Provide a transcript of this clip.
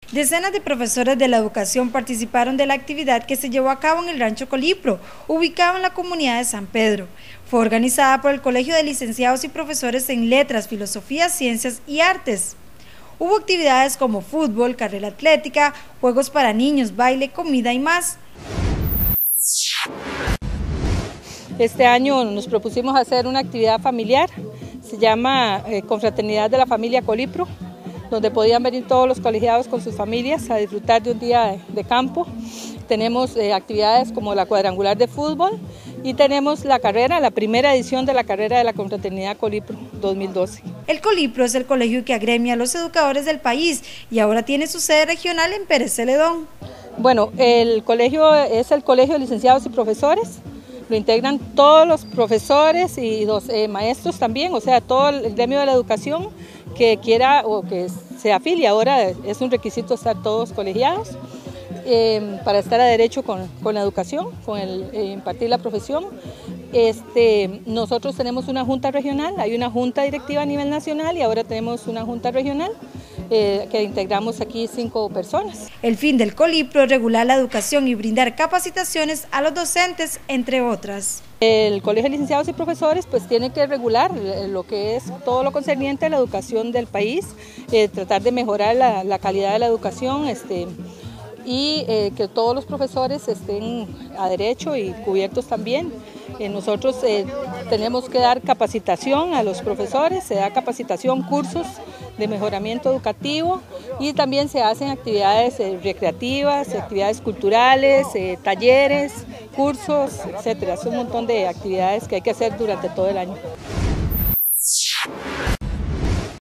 Decenas de profesores de la educación participaron de la actividad que se llevó a cabo en el Rancho Colipro, ubicado en la comunidad de San Pedro. Fue organizada por el Colegio de Licenciados y Profesores en Letras, Filosofía, Ciencias y Artes. Hubo actividades como fútbol, carrera atlética, juegos para niños, baile, comida y más. Este año nos propusimos hacer una actividad familiar, se llama Confraternidad de la Familia Colipro, donde podían venir todos los colegiados con sus familias a disfrutar de un día de campo. Tenemos actividades como la cuadrangular de fútbol y tenemos la carrera, la primera edición de la carrera de la Confraternidad Colipro 2012. El Colipro es el colegio que agremia a los educadores del país y ahora tiene su sede regional en Pérez Celedón. Bueno, el colegio es el Colegio de Licenciados y Profesores. Lo integran todos los profesores y los maestros también, o sea, todo el gremio de la educación que quiera o que se afilie. Ahora es un requisito estar todos colegiados para estar a derecho con la educación, con impartir la profesión. Nosotros tenemos una junta regional, hay una junta directiva a nivel nacional y ahora tenemos una junta regional que integramos aquí 5 personas. El fin del Colipro es regular la educación y brindar capacitaciones a los docentes, entre otras. El Colegio de Licenciados y Profesores pues tiene que regular lo que es todo lo concerniente a la educación del país, tratar de mejorar la calidad de la educación y que todos los profesores estén a derecho y cubiertos también. Nosotros tenemos que dar capacitación a los profesores, se da capacitación, cursos de mejoramiento educativo y también se hacen actividades recreativas, actividades culturales, talleres, cursos, etcétera. Es un montón de actividades que hay que hacer durante todo el año.